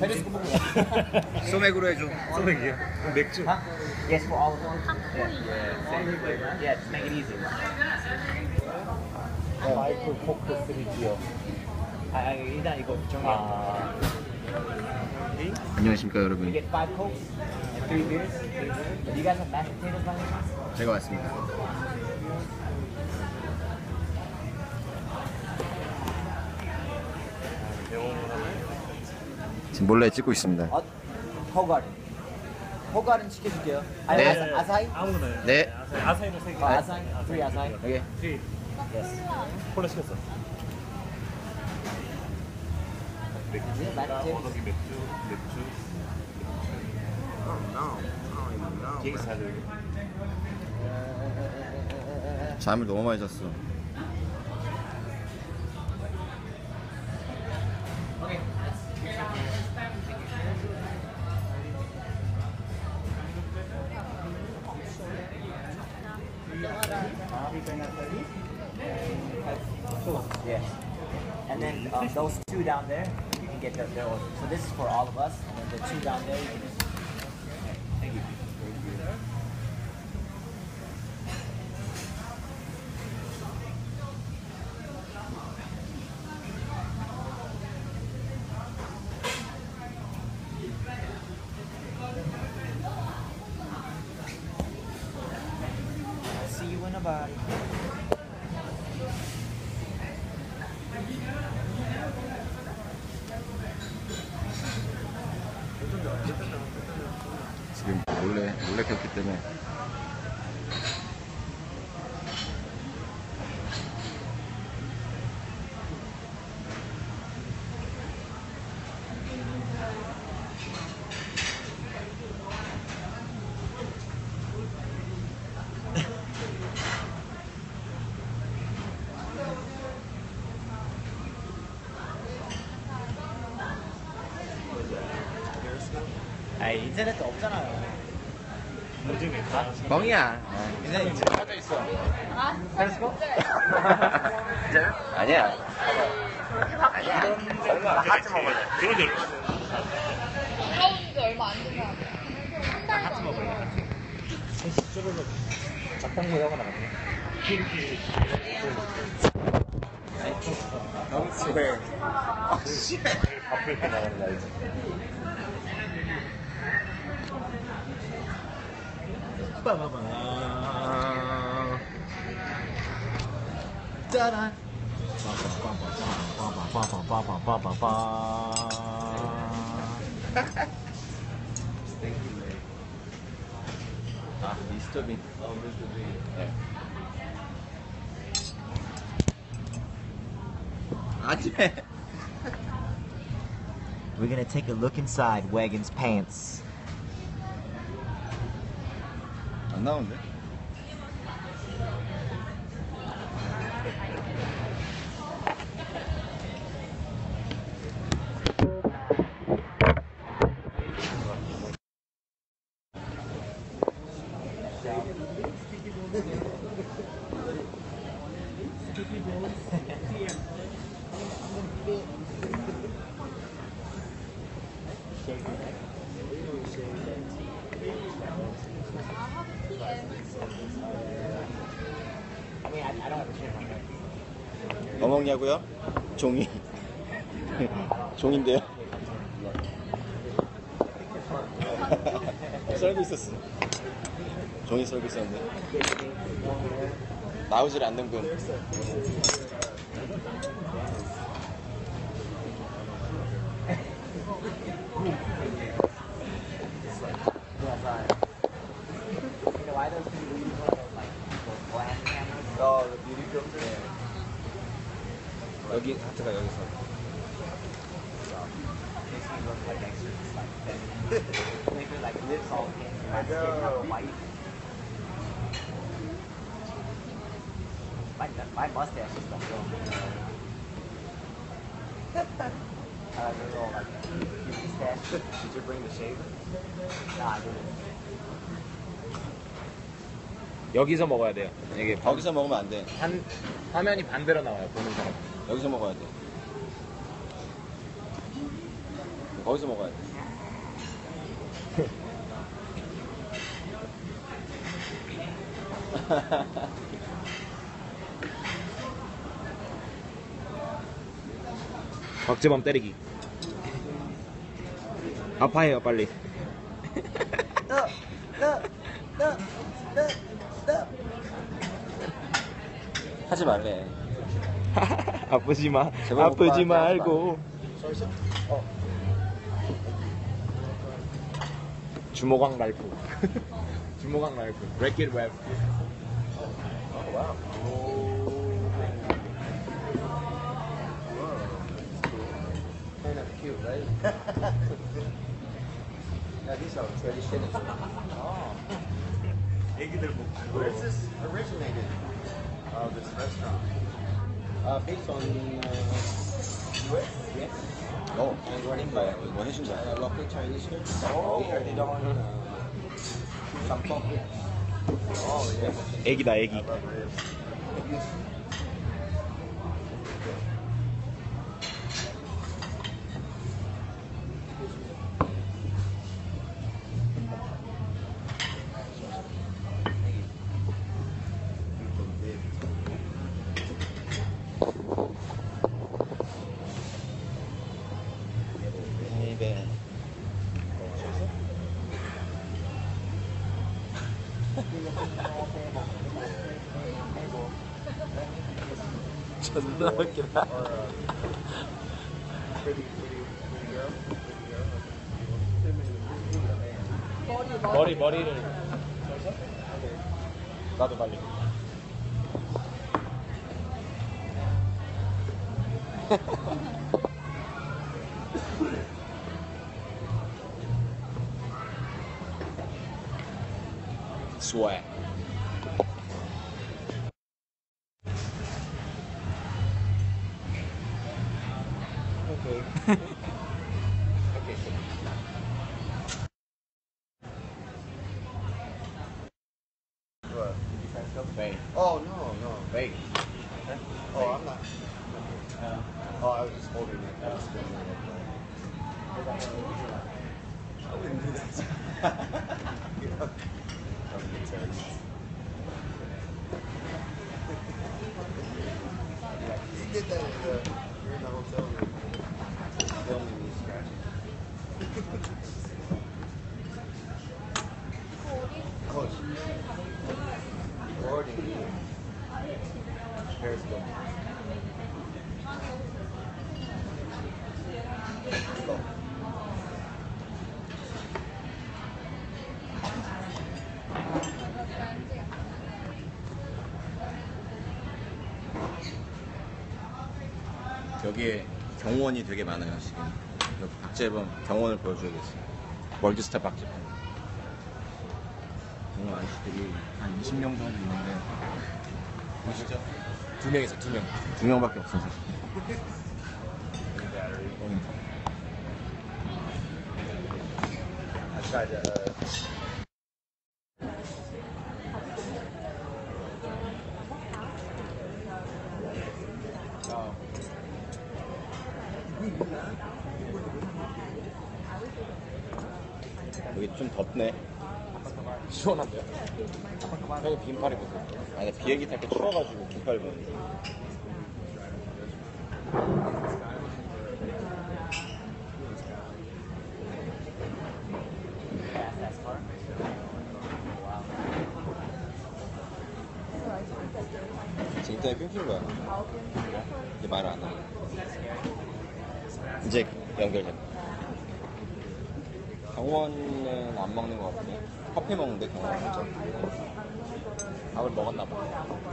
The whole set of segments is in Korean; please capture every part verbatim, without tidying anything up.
페리스코프 소맥으로 해줘. 소맥이요? 맥주? Huh? Yes, for all of them. Yeah, yeah, same flavor. Yeah, just make it easy. 마이클 포크 쓰리 디어. 아, 아, 일단 이거 정해. 아. 안녕하십니까 We 여러분. get five cokes and three beers. Do you guys have mashed potatoes by any chance? 제가 왔습니다. 지금 몰래 찍고 있습니다. 어, 허가른. 허가른 시켜줄게요. 아니, 네. 아사, 아사히? 아무거나. 네. 아사히로 세 개. 어, 아사히? three 아사히? 여기. 트리. Yes. 콜라 시켰어. 맥주. Is it mashed potatoes? 어떻게 맥주? 맥주. 케이크 사들. 잠을 너무 많이 잤어. Okay. Yes. And then uh, those two down there, you can get their, their order. So this is for all of us, and then the two down there, you can just. Thank you. I'll see you in a body. 지금 몰래 몰래 켰기 때문에. 아, 인터넷도 없잖아요. 요즘에 다. 뻥이야. 인터넷 지금 꺼져 있어. 페리스코? 아니야. 아니야. 얼마 하트 먹어야 돼. 그런 줄. 들어온 지 얼마 안 된 사람이야. 한 달도 안 돼. 작당구 하고 나갔네. 너무 왜? 아 씨. 바쁠 때 나가는 거 알지? 빠바바. 짜란. 아, 미스터 빈. 네. 아니. We're gonna take a look inside Wagon's pants. 안 나오는데? I mean, I, I don't have a shit on that. 뭐 먹냐고요? 종이. 종인데요. 썰고 있었어. 종이 썰고 있었는데 나오질 않는 분. You know why those people use one of those like those glass cameras? 어, 미리 filter. 여기 하트가 여기서. Makes me look like extra like feminine. Make me like lips all pink and my skin all white. My my mustache is like going. I like a little like cute mustache. Did you bring the shaver? Nah, I didn't. 여기서 먹어야 돼요. 이게 거기서 먹으면 안 돼. 한 화면이 반대로 나와요. 보는 사람. 여기서 먹어야 돼. 거기서 먹어야 돼. 박재범 때리기. 아파해요 빨리. 하지 말래. 아프지 마. 제발 아프지 오빠한테 말고. 어. 주모강 랄프. 주모강 랄프. Break it web. 와우. Kind of cute, right? Yeah, these are traditional. Oh. Where is this originated? Uh, this restaurant. Uh, based on uh, U S? Yes. Oh, and what in by 뭐 해준 거야? Uh, local Chinese food. Oh. They are they don't uh, some coffee. Oh yes. 애기다 애기. I love ribs. Baby. 존나 웃기다. 머리 머리를. 나도 빨리. Swag. Okay. Okay. What? Wait. Oh no, no. Wait. Oh, I'm not. Oh, I was just holding it. I was spinning it. I wouldn't do that. You know? Don't get turns. You did that in the, you're in the hotel room. Filming me scratching. Oh, recording you. Periscope. Go. 여기에 경호원이 되게 많아요 지금. 여기 박재범 경호원을 보여줘야겠어요. 월드스타 박재범. 경호 아저씨들이 한 이십 명 정도 있는데 보시죠? 두 명이서 두 명. 두 명밖에 없어서. I tried to. Uh... 여기 좀 덥네. 시원한데요? 형이 빈팔 입었어요. 아니 비행기 탈 때 추워가지고 긴팔 입었는데. 지금 인터넷 끊긴 거야. 이제 말을 안 해. 이제 연결돼. 경원은 안 먹는 것 같은데. 커피 먹는데 경원 진짜. 밥을 먹었나 봐.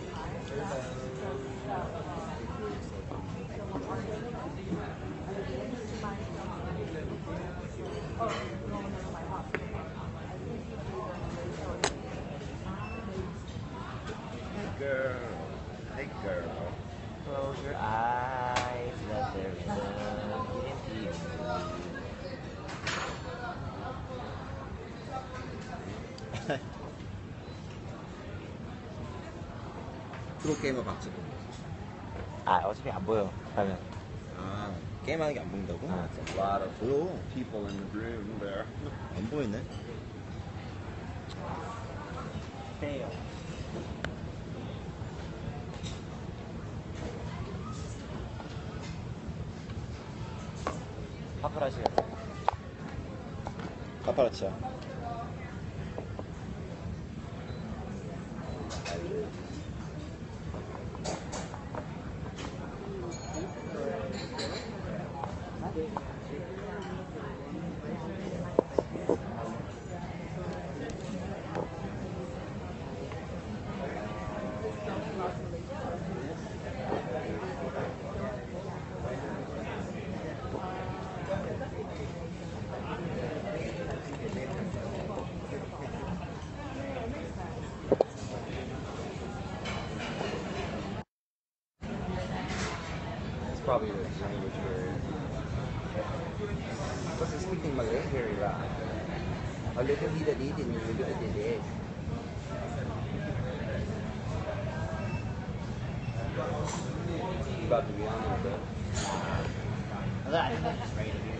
Girl, hey girl. Close your eyes, let the rhythm get into you. 프로게이머 박지범. 아 어차피 안 보여 가면. 아, 게임하는 게 안 보인다고? 아, 진짜. A lot of 보여. People in the room there. 안 보이네. Fail. 파프라시가 파파라치야. It's probably the language barrier. Kasi speaking Malay, very rough. A little bit of it and a little bit of it. About to be honest, though. I think that's just right here.